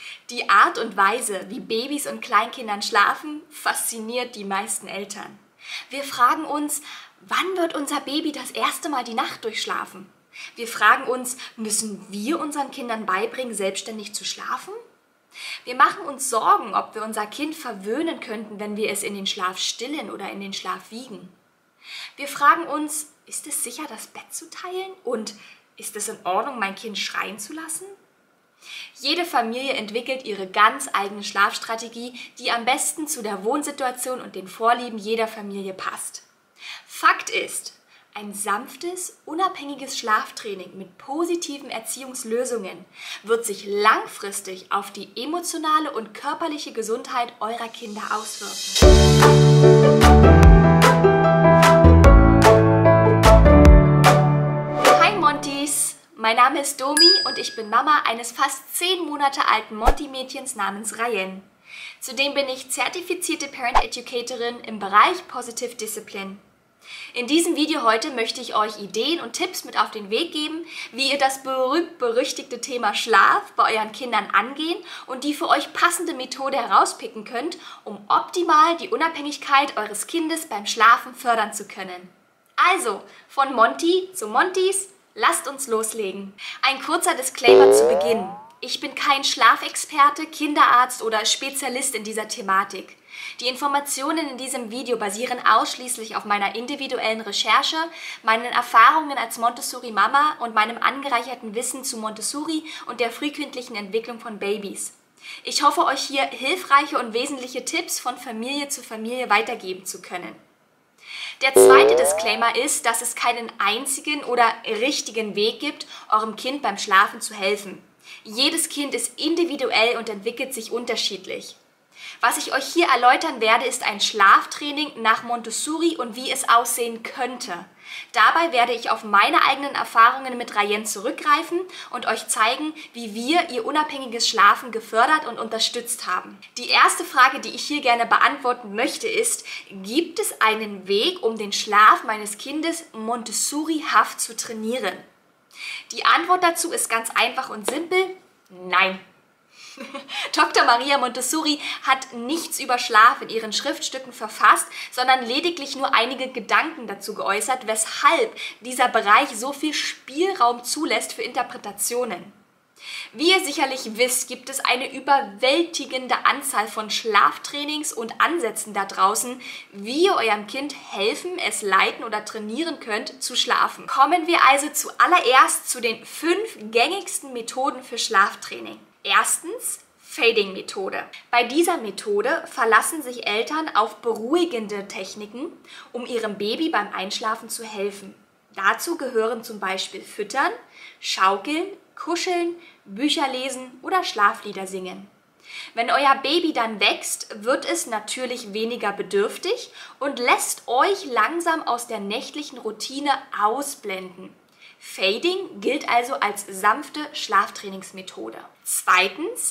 Die Art und Weise, wie Babys und Kleinkindern schlafen, fasziniert die meisten Eltern. Wir fragen uns, wann wird unser Baby das erste Mal die Nacht durchschlafen? Wir fragen uns, müssen wir unseren Kindern beibringen, selbstständig zu schlafen? Wir machen uns Sorgen, ob wir unser Kind verwöhnen könnten, wenn wir es in den Schlaf stillen oder in den Schlaf wiegen. Wir fragen uns, ist es sicher, das Bett zu teilen? Und ist es in Ordnung, mein Kind schreien zu lassen? Jede Familie entwickelt ihre ganz eigene Schlafstrategie, die am besten zu der Wohnsituation und den Vorlieben jeder Familie passt. Fakt ist, ein sanftes, unabhängiges Schlaftraining mit positiven Erziehungslösungen wird sich langfristig auf die emotionale und körperliche Gesundheit eurer Kinder auswirken. Hi Montis! Mein Name ist Domi und ich bin Mama eines fast 10 Monate alten Monty-Mädchens namens Rayen. Zudem bin ich zertifizierte Parent Educatorin im Bereich Positive Discipline. In diesem Video heute möchte ich euch Ideen und Tipps mit auf den Weg geben, wie ihr das berühmt-berüchtigte Thema Schlaf bei euren Kindern angehen und die für euch passende Methode herauspicken könnt, um optimal die Unabhängigkeit eures Kindes beim Schlafen fördern zu können. Also, von Monty zu Montys, lasst uns loslegen. Ein kurzer Disclaimer zu Beginn. Ich bin kein Schlafexperte, Kinderarzt oder Spezialist in dieser Thematik. Die Informationen in diesem Video basieren ausschließlich auf meiner individuellen Recherche, meinen Erfahrungen als Montessori-Mama und meinem angereicherten Wissen zu Montessori und der frühkindlichen Entwicklung von Babys. Ich hoffe, euch hier hilfreiche und wesentliche Tipps von Familie zu Familie weitergeben zu können. Der zweite Disclaimer ist, dass es keinen einzigen oder richtigen Weg gibt, eurem Kind beim Schlafen zu helfen. Jedes Kind ist individuell und entwickelt sich unterschiedlich. Was ich euch hier erläutern werde, ist ein Schlaftraining nach Montessori und wie es aussehen könnte. Dabei werde ich auf meine eigenen Erfahrungen mit Rayen zurückgreifen und euch zeigen, wie wir ihr unabhängiges Schlafen gefördert und unterstützt haben. Die erste Frage, die ich hier gerne beantworten möchte, ist: Gibt es einen Weg, um den Schlaf meines Kindes Montessori-haft zu trainieren? Die Antwort dazu ist ganz einfach und simpel: Nein. Dr. Maria Montessori hat nichts über Schlaf in ihren Schriftstücken verfasst, sondern lediglich nur einige Gedanken dazu geäußert, weshalb dieser Bereich so viel Spielraum zulässt für Interpretationen. Wie ihr sicherlich wisst, gibt es eine überwältigende Anzahl von Schlaftrainings und Ansätzen da draußen, wie ihr eurem Kind helfen, es leiten oder trainieren könnt, zu schlafen. Kommen wir also zuallererst zu den 5 gängigsten Methoden für Schlaftraining. Erstens, Fading-Methode. Bei dieser Methode verlassen sich Eltern auf beruhigende Techniken, um ihrem Baby beim Einschlafen zu helfen. Dazu gehören zum Beispiel Füttern, Schaukeln, Kuscheln, Bücher lesen oder Schlaflieder singen. Wenn euer Baby dann wächst, wird es natürlich weniger bedürftig und lässt euch langsam aus der nächtlichen Routine ausblenden. Fading gilt also als sanfte Schlaftrainingsmethode. Zweitens,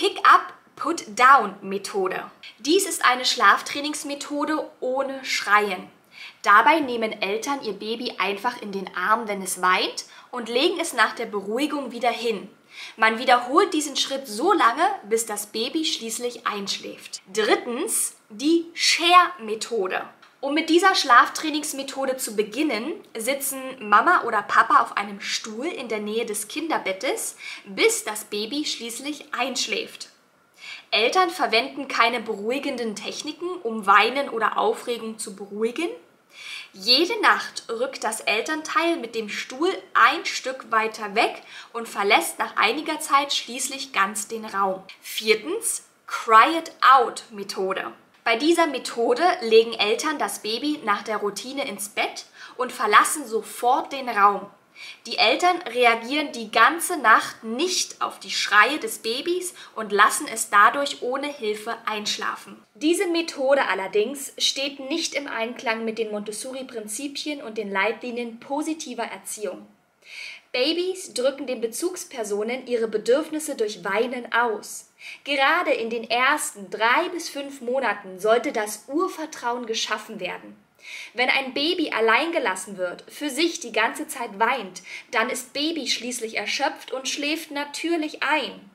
Pick-up-Put-down-Methode. Dies ist eine Schlaftrainingsmethode ohne Schreien. Dabei nehmen Eltern ihr Baby einfach in den Arm, wenn es weint, und legen es nach der Beruhigung wieder hin. Man wiederholt diesen Schritt so lange, bis das Baby schließlich einschläft. Drittens, die Share-Methode. Um mit dieser Schlaftrainingsmethode zu beginnen, sitzen Mama oder Papa auf einem Stuhl in der Nähe des Kinderbettes, bis das Baby schließlich einschläft. Eltern verwenden keine beruhigenden Techniken, um Weinen oder Aufregung zu beruhigen. Jede Nacht rückt das Elternteil mit dem Stuhl ein Stück weiter weg und verlässt nach einiger Zeit schließlich ganz den Raum. Viertens, Cry-it-out-Methode. Bei dieser Methode legen Eltern das Baby nach der Routine ins Bett und verlassen sofort den Raum. Die Eltern reagieren die ganze Nacht nicht auf die Schreie des Babys und lassen es dadurch ohne Hilfe einschlafen. Diese Methode allerdings steht nicht im Einklang mit den Montessori-Prinzipien und den Leitlinien positiver Erziehung. Babys drücken den Bezugspersonen ihre Bedürfnisse durch Weinen aus. Gerade in den ersten 3 bis 5 Monaten sollte das Urvertrauen geschaffen werden. Wenn ein Baby allein gelassen wird, für sich die ganze Zeit weint, dann ist Baby schließlich erschöpft und schläft natürlich ein.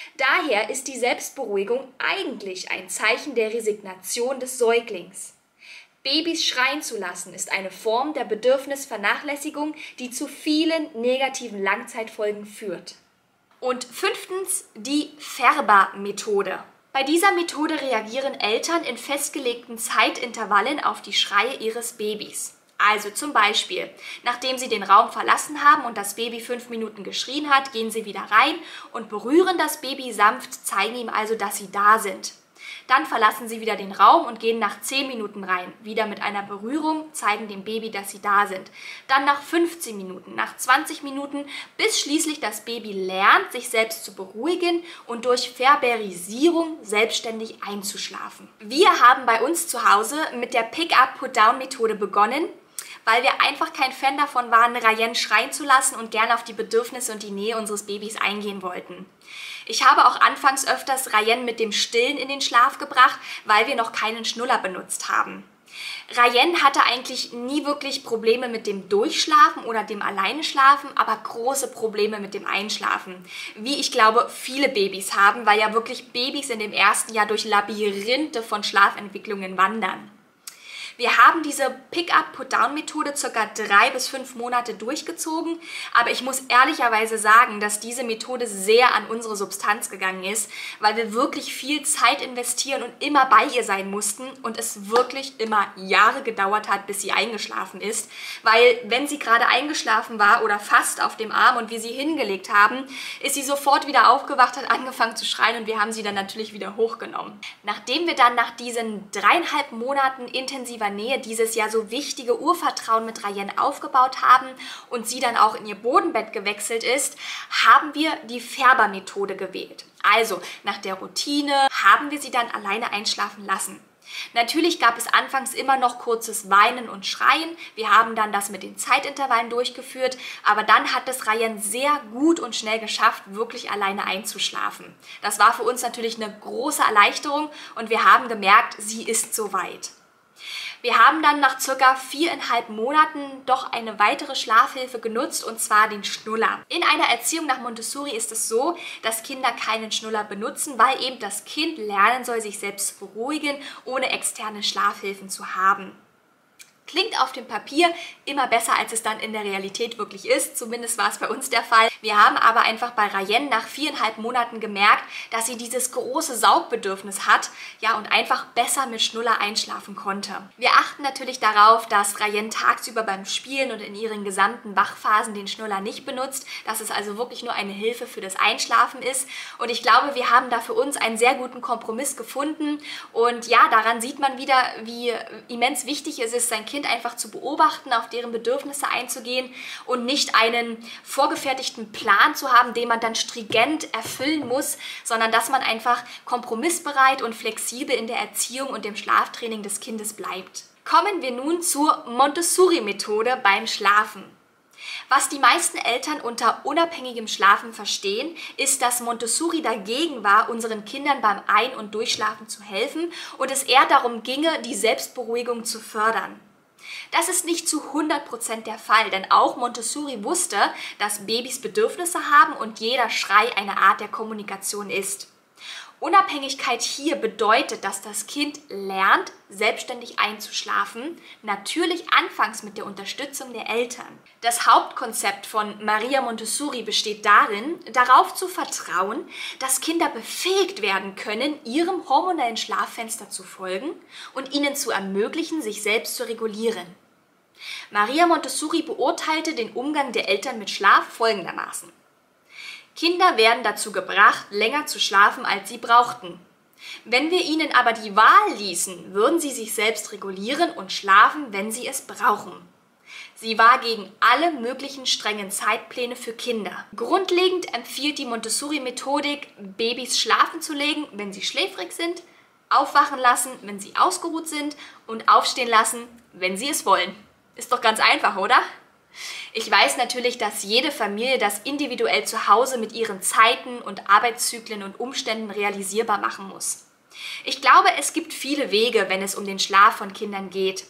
Daher ist die Selbstberuhigung eigentlich ein Zeichen der Resignation des Säuglings. Babys schreien zu lassen ist eine Form der Bedürfnisvernachlässigung, die zu vielen negativen Langzeitfolgen führt. Und 5. die Färber-Methode. Bei dieser Methode reagieren Eltern in festgelegten Zeitintervallen auf die Schreie ihres Babys. Also zum Beispiel, nachdem sie den Raum verlassen haben und das Baby 5 Minuten geschrien hat, gehen sie wieder rein und berühren das Baby sanft, zeigen ihm also, dass sie da sind. Dann verlassen sie wieder den Raum und gehen nach 10 Minuten rein. Wieder mit einer Berührung zeigen dem Baby, dass sie da sind. Dann nach 15 Minuten, nach 20 Minuten, bis schließlich das Baby lernt, sich selbst zu beruhigen und durch Färberisierung selbstständig einzuschlafen. Wir haben bei uns zu Hause mit der Pick-up-Put-down-Methode begonnen, weil wir einfach kein Fan davon waren, Rayen schreien zu lassen und gerne auf die Bedürfnisse und die Nähe unseres Babys eingehen wollten. Ich habe auch anfangs öfters Rayen mit dem Stillen in den Schlaf gebracht, weil wir noch keinen Schnuller benutzt haben. Rayen hatte eigentlich nie wirklich Probleme mit dem Durchschlafen oder dem Alleineschlafen, aber große Probleme mit dem Einschlafen. Wie ich glaube, viele Babys haben, weil ja wirklich Babys in dem ersten Jahr durch Labyrinthe von Schlafentwicklungen wandern. Wir haben diese Pick-up-Put-down-Methode ca. 3 bis 5 Monate durchgezogen, aber ich muss ehrlicherweise sagen, dass diese Methode sehr an unsere Substanz gegangen ist, weil wir wirklich viel Zeit investieren und immer bei ihr sein mussten und es wirklich immer Jahre gedauert hat, bis sie eingeschlafen ist, weil wenn sie gerade eingeschlafen war oder fast auf dem Arm und wir sie hingelegt haben, ist sie sofort wieder aufgewacht, hat angefangen zu schreien und wir haben sie dann natürlich wieder hochgenommen. Nachdem wir dann nach diesen 3,5 Monaten intensiver Nähe dieses Jahr so wichtige Urvertrauen mit Rayen aufgebaut haben und sie dann auch in ihr Bodenbett gewechselt ist, haben wir die Färber-Methode gewählt. Also nach der Routine haben wir sie dann alleine einschlafen lassen. Natürlich gab es anfangs immer noch kurzes Weinen und Schreien. Wir haben dann das mit den Zeitintervallen durchgeführt, aber dann hat es Rayen sehr gut und schnell geschafft, wirklich alleine einzuschlafen. Das war für uns natürlich eine große Erleichterung und wir haben gemerkt, sie ist soweit. Wir haben dann nach ca. 4,5 Monaten doch eine weitere Schlafhilfe genutzt, und zwar den Schnuller. In einer Erziehung nach Montessori ist es so, dass Kinder keinen Schnuller benutzen, weil eben das Kind lernen soll, sich selbst zu beruhigen, ohne externe Schlafhilfen zu haben. Klingt auf dem Papier immer besser, als es dann in der Realität wirklich ist. Zumindest war es bei uns der Fall. Wir haben aber einfach bei Rayen nach 4,5 Monaten gemerkt, dass sie dieses große Saugbedürfnis hat, ja, und einfach besser mit Schnuller einschlafen konnte. Wir achten natürlich darauf, dass Rayen tagsüber beim Spielen und in ihren gesamten Wachphasen den Schnuller nicht benutzt, dass es also wirklich nur eine Hilfe für das Einschlafen ist. Und ich glaube, wir haben da für uns einen sehr guten Kompromiss gefunden. Und ja, daran sieht man wieder, wie immens wichtig es ist, sein Kind einfach zu beobachten, auf deren Bedürfnisse einzugehen und nicht einen vorgefertigten Plan zu haben, den man dann stringent erfüllen muss, sondern dass man einfach kompromissbereit und flexibel in der Erziehung und dem Schlaftraining des Kindes bleibt. Kommen wir nun zur Montessori-Methode beim Schlafen. Was die meisten Eltern unter unabhängigem Schlafen verstehen, ist, dass Montessori dagegen war, unseren Kindern beim Ein- und Durchschlafen zu helfen und es eher darum ginge, die Selbstberuhigung zu fördern. Das ist nicht zu 100% der Fall, denn auch Montessori wusste, dass Babys Bedürfnisse haben und jeder Schrei eine Art der Kommunikation ist. Unabhängigkeit hier bedeutet, dass das Kind lernt, selbstständig einzuschlafen, natürlich anfangs mit der Unterstützung der Eltern. Das Hauptkonzept von Maria Montessori besteht darin, darauf zu vertrauen, dass Kinder befähigt werden können, ihrem hormonellen Schlaffenster zu folgen und ihnen zu ermöglichen, sich selbst zu regulieren. Maria Montessori beurteilte den Umgang der Eltern mit Schlaf folgendermaßen: Kinder werden dazu gebracht, länger zu schlafen, als sie brauchten. Wenn wir ihnen aber die Wahl ließen, würden sie sich selbst regulieren und schlafen, wenn sie es brauchen. Sie war gegen alle möglichen strengen Zeitpläne für Kinder. Grundlegend empfiehlt die Montessori-Methodik, Babys schlafen zu legen, wenn sie schläfrig sind, aufwachen lassen, wenn sie ausgeruht sind und aufstehen lassen, wenn sie es wollen. Ist doch ganz einfach, oder? Ich weiß natürlich, dass jede Familie das individuell zu Hause mit ihren Zeiten und Arbeitszyklen und Umständen realisierbar machen muss. Ich glaube, es gibt viele Wege, wenn es um den Schlaf von Kindern geht.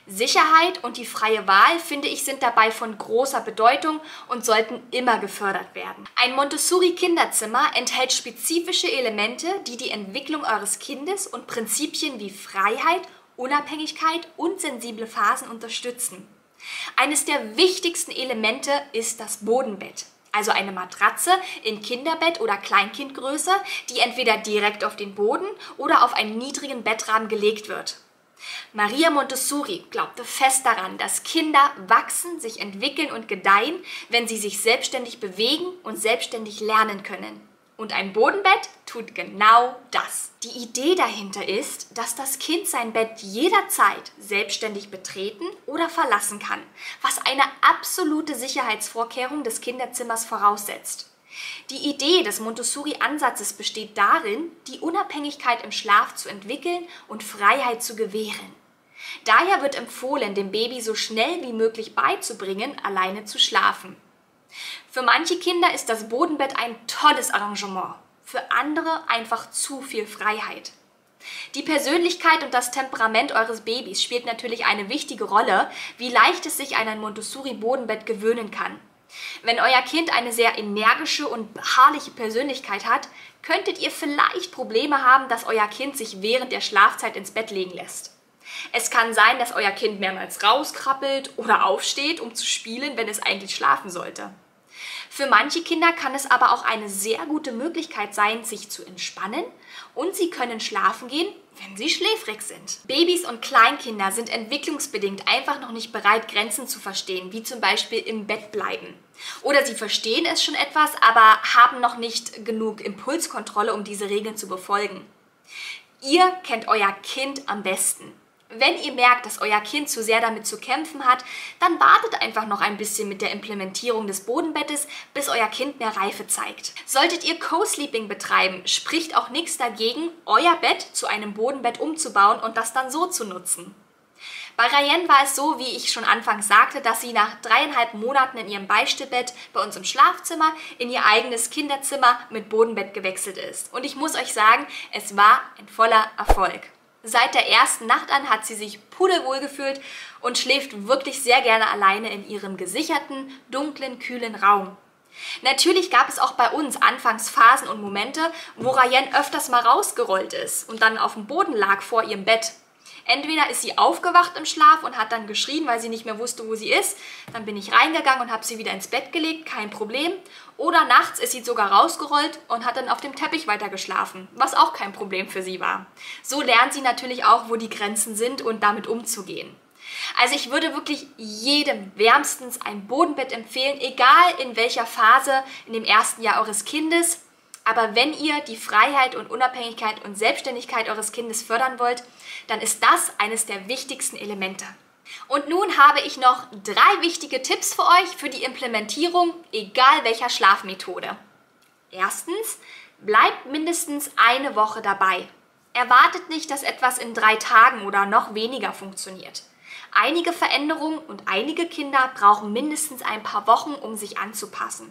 Sicherheit und die freie Wahl, finde ich, sind dabei von großer Bedeutung und sollten immer gefördert werden. Ein Montessori-Kinderzimmer enthält spezifische Elemente, die die Entwicklung eures Kindes und Prinzipien wie Freiheit, Unabhängigkeit und sensible Phasen unterstützen. Eines der wichtigsten Elemente ist das Bodenbett. Also eine Matratze in Kinderbett- oder Kleinkindgröße, die entweder direkt auf den Boden oder auf einen niedrigen Bettrahmen gelegt wird. Maria Montessori glaubte fest daran, dass Kinder wachsen, sich entwickeln und gedeihen, wenn sie sich selbstständig bewegen und selbstständig lernen können. Und ein Bodenbett tut genau das. Die Idee dahinter ist, dass das Kind sein Bett jederzeit selbstständig betreten oder verlassen kann, was eine absolute Sicherheitsvorkehrung des Kinderzimmers voraussetzt. Die Idee des Montessori-Ansatzes besteht darin, die Unabhängigkeit im Schlaf zu entwickeln und Freiheit zu gewähren. Daher wird empfohlen, dem Baby so schnell wie möglich beizubringen, alleine zu schlafen. Für manche Kinder ist das Bodenbett ein tolles Arrangement, für andere einfach zu viel Freiheit. Die Persönlichkeit und das Temperament eures Babys spielt natürlich eine wichtige Rolle, wie leicht es sich an ein Montessori-Bodenbett gewöhnen kann. Wenn euer Kind eine sehr energische und beharrliche Persönlichkeit hat, könntet ihr vielleicht Probleme haben, dass euer Kind sich während der Schlafzeit ins Bett legen lässt. Es kann sein, dass euer Kind mehrmals rauskrabbelt oder aufsteht, um zu spielen, wenn es eigentlich schlafen sollte. Für manche Kinder kann es aber auch eine sehr gute Möglichkeit sein, sich zu entspannen und sie können schlafen gehen, wenn sie schläfrig sind. Babys und Kleinkinder sind entwicklungsbedingt einfach noch nicht bereit, Grenzen zu verstehen, wie zum Beispiel im Bett bleiben. Oder sie verstehen es schon etwas, aber haben noch nicht genug Impulskontrolle, um diese Regeln zu befolgen. Ihr kennt euer Kind am besten. Wenn ihr merkt, dass euer Kind zu sehr damit zu kämpfen hat, dann wartet einfach noch ein bisschen mit der Implementierung des Bodenbettes, bis euer Kind mehr Reife zeigt. Solltet ihr Co-Sleeping betreiben, spricht auch nichts dagegen, euer Bett zu einem Bodenbett umzubauen und das dann so zu nutzen. Bei Rayen war es so, wie ich schon anfangs sagte, dass sie nach 3,5 Monaten in ihrem Beistellbett bei uns im Schlafzimmer in ihr eigenes Kinderzimmer mit Bodenbett gewechselt ist. Und ich muss euch sagen, es war ein voller Erfolg. Seit der ersten Nacht an hat sie sich pudelwohl gefühlt und schläft wirklich sehr gerne alleine in ihrem gesicherten, dunklen, kühlen Raum. Natürlich gab es auch bei uns anfangs Phasen und Momente, wo Rayen öfters mal rausgerollt ist und dann auf dem Boden lag vor ihrem Bett. Entweder ist sie aufgewacht im Schlaf und hat dann geschrien, weil sie nicht mehr wusste, wo sie ist. Dann bin ich reingegangen und habe sie wieder ins Bett gelegt, kein Problem. Oder nachts ist sie sogar rausgerollt und hat dann auf dem Teppich weiter geschlafen, was auch kein Problem für sie war. So lernt sie natürlich auch, wo die Grenzen sind und damit umzugehen. Also ich würde wirklich jedem wärmstens ein Bodenbett empfehlen, egal in welcher Phase in dem ersten Jahr eures Kindes. Aber wenn ihr die Freiheit und Unabhängigkeit und Selbstständigkeit eures Kindes fördern wollt, dann ist das eines der wichtigsten Elemente. Und nun habe ich noch 3 wichtige Tipps für euch für die Implementierung, egal welcher Schlafmethode. Erstens, bleibt mindestens eine Woche dabei. Erwartet nicht, dass etwas in 3 Tagen oder noch weniger funktioniert. Einige Veränderungen und einige Kinder brauchen mindestens ein paar Wochen, um sich anzupassen.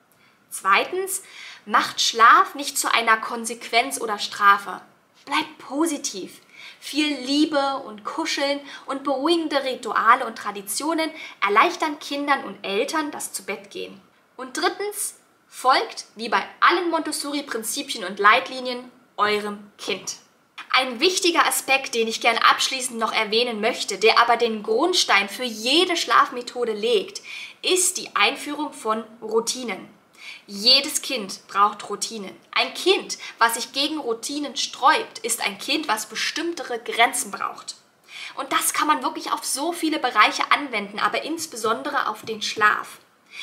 Zweitens, macht Schlaf nicht zu einer Konsequenz oder Strafe. Bleibt positiv. Viel Liebe und Kuscheln und beruhigende Rituale und Traditionen erleichtern Kindern und Eltern das Zubettgehen. Und drittens, folgt, wie bei allen Montessori-Prinzipien und Leitlinien, eurem Kind. Ein wichtiger Aspekt, den ich gern abschließend noch erwähnen möchte, der aber den Grundstein für jede Schlafmethode legt, ist die Einführung von Routinen. Jedes Kind braucht Routinen. Ein Kind, was sich gegen Routinen sträubt, ist ein Kind, was bestimmtere Grenzen braucht. Und das kann man wirklich auf so viele Bereiche anwenden, aber insbesondere auf den Schlaf.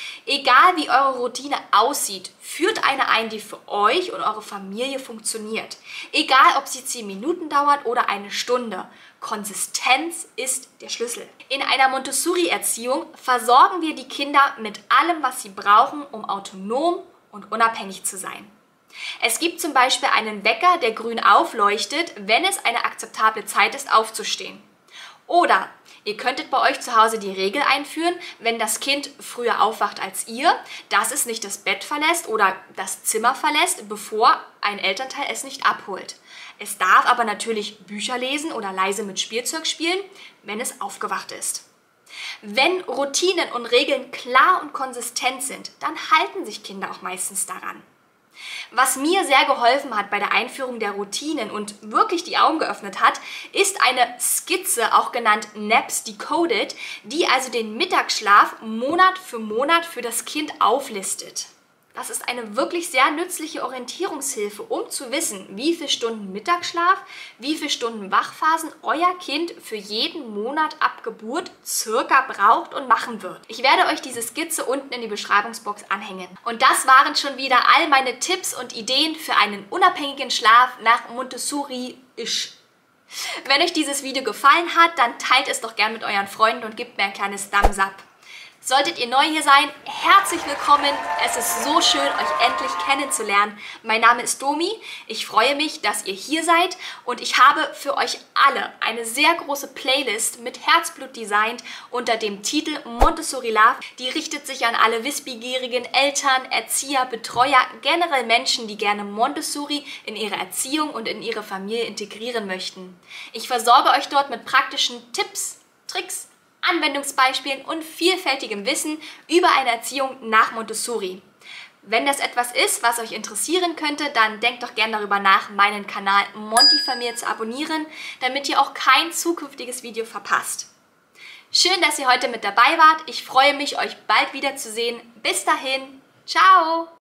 Egal wie eure Routine aussieht, führt eine ein, die für euch und eure Familie funktioniert. Egal, ob sie 10 Minuten dauert oder eine Stunde. Konsistenz ist der Schlüssel. In einer Montessori-Erziehung versorgen wir die Kinder mit allem, was sie brauchen, um autonom und unabhängig zu sein. Es gibt zum Beispiel einen Wecker, der grün aufleuchtet, wenn es eine akzeptable Zeit ist, aufzustehen. Oder Ihr könntet bei euch zu Hause die Regel einführen, wenn das Kind früher aufwacht als ihr, dass es nicht das Bett verlässt oder das Zimmer verlässt, bevor ein Elternteil es nicht abholt. Es darf aber natürlich Bücher lesen oder leise mit Spielzeug spielen, wenn es aufgewacht ist. Wenn Routinen und Regeln klar und konsistent sind, dann halten sich Kinder auch meistens daran. Was mir sehr geholfen hat bei der Einführung der Routinen und wirklich die Augen geöffnet hat, ist eine Skizze, auch genannt NAPS Decoded, die also den Mittagsschlaf Monat für das Kind auflistet. Das ist eine wirklich sehr nützliche Orientierungshilfe, um zu wissen, wie viele Stunden Mittagsschlaf, wie viele Stunden Wachphasen euer Kind für jeden Monat ab Geburt circa braucht und machen wird. Ich werde euch diese Skizze unten in die Beschreibungsbox anhängen. Und das waren schon wieder all meine Tipps und Ideen für einen unabhängigen Schlaf nach Montessori-isch. Wenn euch dieses Video gefallen hat, dann teilt es doch gern mit euren Freunden und gebt mir ein kleines Thumbs up. Solltet ihr neu hier sein, herzlich willkommen. Es ist so schön, euch endlich kennenzulernen. Mein Name ist Domi. Ich freue mich, dass ihr hier seid und ich habe für euch alle eine sehr große Playlist mit Herzblut designt unter dem Titel Montessori Love. Die richtet sich an alle wissbegierigen Eltern, Erzieher, Betreuer, generell Menschen, die gerne Montessori in ihre Erziehung und in ihre Familie integrieren möchten. Ich versorge euch dort mit praktischen Tipps, Tricks, Anwendungsbeispielen und vielfältigem Wissen über eine Erziehung nach Montessori. Wenn das etwas ist, was euch interessieren könnte, dann denkt doch gerne darüber nach, meinen Kanal Montifamilie zu abonnieren, damit ihr auch kein zukünftiges Video verpasst. Schön, dass ihr heute mit dabei wart. Ich freue mich, euch bald wiederzusehen. Bis dahin, ciao!